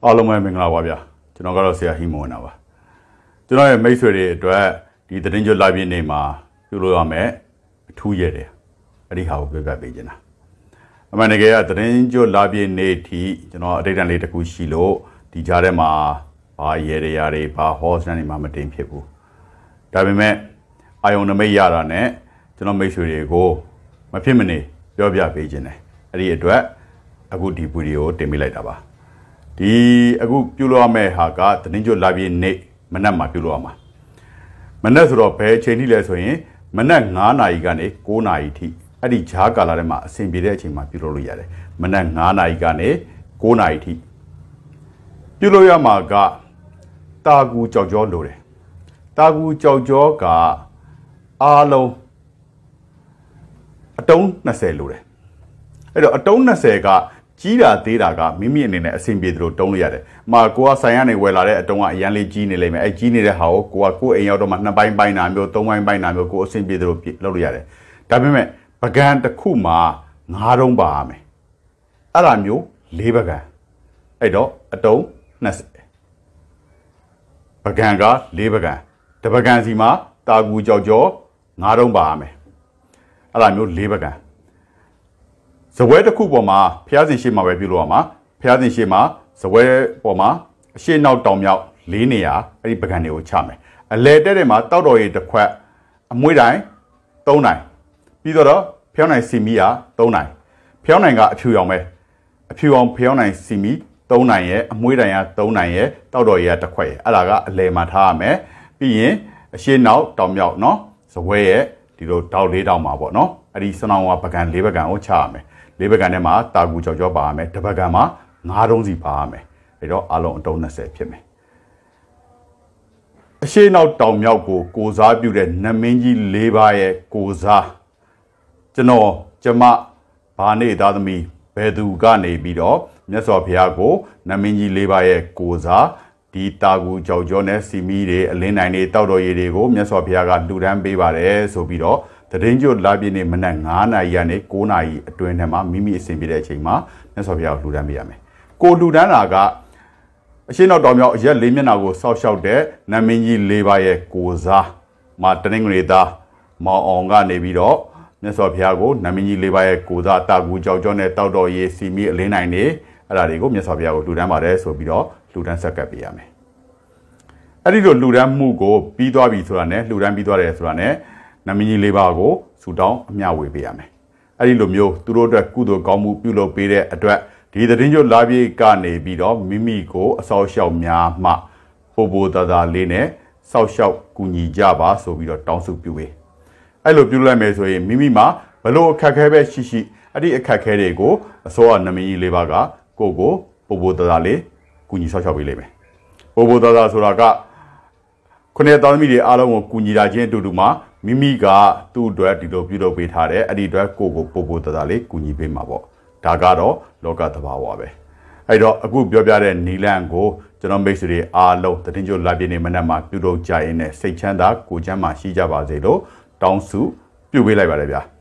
အားလုံးပဲမင်္ဂလာပါဗျာကျွန်တော်ကတော့ဆရာဟိမွန်နာပါကျွန်တော်ရဲ့မိတ်ဆွေတွေအတွက်ဒီသတင်းကြွလာပြည့်နေမှာပြုလို့ရမယ်အထူးရတယ်အဲ့ဒီဟာကိုပြောပြပေးခြင်းတာအမှန်တကယ်ကသတင်းကြွလာပြည့်နေထိကျွန်တော်အတိတ်တန်လေးတစ်ခုရှိလို့ဒီကြားထဲမှာဘာရေရရာတွေဘာဟောစတန်တွေမှမတင်ဖြစ်ဘူးဒါပေမဲ့အာယုံနမိတ်ရတာနဲ့ကျွန်တော်မိတ်ဆွေတွေကိုမဖြစ်မနေပြောပြပေးခြင်းတယ်အဲ့ဒီအတွက်အခုဒီဗီဒီယိုတင်ပေးလိုက်တာပါဒီအခုပြုလုပ်ရမယ့်ဟာကသတင်းကြွလာပြည့်နေ့မနက်မှာပြုလုပ်ရမှာမနက်ဆိုတော့ဘယ်အချိန်ထိလဲဆိုရင်မနက်9နာရီကနေ9နာရီထိအဲ့ဒီဂျားကာလာထဲမှာအဆင်ပြေတဲ့အချိန်မှာပြုလုပ်လို့ရတယ်မနက်9နာရီကနေ9နာရီထိပြုလုပ်ရမှာကတာကူကြောက်ကြောလိုတယ်တာကူကြောက်ကြောကအားလုံးအတုံး20လိုတယ်အဲ့တော့အတုံး20ကကြီးတာသေးတာကမိမိအနေနဲ့အဆင်ပြေသလိုတုံးလို့ရတယ်။မှာကိုကဆိုင်ကနေဝယ်လာတဲ့အတုံးကအရန်လေးကြီးနေလိမ့်မယ်။အဲကြီးနေတဲ့ဟာကိုကိုအိမ်ရောက်တော့မှ2ပိုင်းပိုင်းနာမျိုး3ပိုင်းပိုင်းနာမျိုးကိုအဆင်ပြေသလိုလုပ်လို့ရတယ်။ဒါပေမဲ့ပကံတစ်ခုမှာ9တုံးပါရမယ်။အဲ့ဒါမျိုး4ပကံ။အဲ့တော့အတုံး20ပကံက4ပကံတပကံစီမှာတာကူကြောက်ကြော9တုံးပါရမယ်။အဲ့ဒါမျိုး4ပကံဇပွဲတစ်ခုပေါ်မှာဖျားစင်ရှိမှာပဲပြုလုပ်ရမှာဖျားစင်ရှိမှာဇပွဲပေါ်မှာအရှိနောက်တောင်မြောက်4နေရာအဲ့ဒီပကံတွေကိုချမယ်အလဲတက်တဲ့မှာတောက်တော်ရည်တစ်ခွက်အမွှေးတိုင်း3နိုင်ပြီးတော့ဖျောင်းနိုင်စီမီက3နိုင်ဖျောင်းနိုင်ကအဖြူရောင်ပဲအဖြူအောင်ဖျောင်းနိုင်စီမီ3နိုင်ရဲ့အမွှေးတိုင်းက3နိုင်ရဲ့တောက်တော်ရည်ကတစ်ခွက်ရဲ့အဲ့ဒါကအလဲမှာထားရမယ်ပြီးရင်အရှိနောက်တောင်မြောက်เนาะဇပွဲရဲ့ဒီလိုတောက်4တောင်မှာပေါ့เนาะအဲ့ဒီစနောင်းကပကံ4ပကံကိုချရမယ်4ပကံထဲမှာတာကူကြောက်ကြောပါရမယ်တပကံမှာ9တုံးစီပါရမယ်အဲ့တော့အလုံးအတုံး20ဖြစ်မယ်အရှိနောက်တောင်မြောက်ကိုစားပြုတဲ့နမင်းကြီး၄ပါးရဲ့ကိုစားကျွန်တော်ကျမဘာနေသားသမီးဘယ်သူကနေပြီးတော့မြတ်စွာဘုရားကိုနမင်းကြီး၄ပါးရဲ့ကိုစားဒီတာကူကြောက်ကြောနဲ့စီမီတွေအလင်းနိုင်တွေတောက်တော်ရည်တွေကိုမြတ်စွာဘုရားကလှူဒန်းပေးပါတယ်ဆိုပြီးတော့သတင်းကြွလာပြည့်နေ့မနက်9နာရီကနေ9နာရီအတွင်းထဲမှာမိမိအဆင်ပြေတဲ့အချိန်မှာမြတ်စွာဘုရားကိုလှူဒန်းပေးရမယ်။ကိုလှူဒန်းတာကအရှင်းတော်တော်မြောက်အရက်၄မျက်နှာကိုစောက်ရှောက်တဲ့နမင်းကြီး၄ပါးရဲ့ကိုစားမှာတနင်္ဂနွေသားမောင်အောင်ကနေပြီးတော့မြတ်စွာဘုရားကိုနမင်းကြီး၄ပါးရဲ့ကိုစားတာကူကြောက်ကြောနဲ့တောက်တော်ရေးစီမီအလင်းနိုင်နေအဲ့ဒါတွေကိုမြတ်စွာဘုရားကိုလှူဒန်းပါတယ်ဆိုပြီးတော့လှူဒန်းဆက်ကပ်ပေးရမယ်။အဲ့ဒီလိုလှူဒန်းမှုကိုပြီးသွားပြီဆိုတာနဲ့လှူဒန်းပြီးသွားတယ်ဆိုတာနဲ့နမင်းကြီး၄ပါးကိုဆူတောင်းအမျှဝေပေးရမယ်။အဲ့ဒီလိုမျိုးသူတို့အတွက်ကုသိုလ်ကောင်းမှုပြုလုပ်ပေးတဲ့အတွက်ဒီသတင်းကြွလာပြေကနေပြီးတော့မိမိကိုအဆောက်အအုံများမှပို့ပို့တသာလေးနဲ့စောက်ရှောက်ကူညီကြပါဆိုပြီးတော့တောင်းစုပြုပေး။အဲ့လိုပြုလိုက်မယ်ဆိုရင်မိမိမှာဘလို့အခက်ခဲပဲရှိရှိအဲ့ဒီအခက်ခဲတွေကိုအစောကနမင်းကြီး၄ပါးကကိုပို့ပို့တသာလေးကူညီစောက်ရှောက်ပေးလိမ့်မယ်။ပို့ပို့တသာဆိုတာကခုနှစ်သားသမီးတွေအားလုံးကိုကူညီတာချင်းအတူတူမှာမိမိကသူ့အတွက်ဒီလိုပြုလုပ်ပေးထားတယ်အဲ့ဒီအတွက်ကိုပို့တသာလေးကူညီပေးမှာပေါ့ဒါကတော့လောကသဘာဝပဲအဲ့တော့အခုပြောပြတဲ့နီလန်ကိုကျွန်တော်မိတ်ဆွေတွေအားလုံးသတင်းကြိုလာပြည့်နေမနက်မှာပြုလုပ်ကြရင်းနဲ့စိတ်ချမ်းသာကိုယ်ချမ်းသာရှိကြပါစေလို့တောင်းစုပြုပေးလိုက်ပါတယ်ဗျာ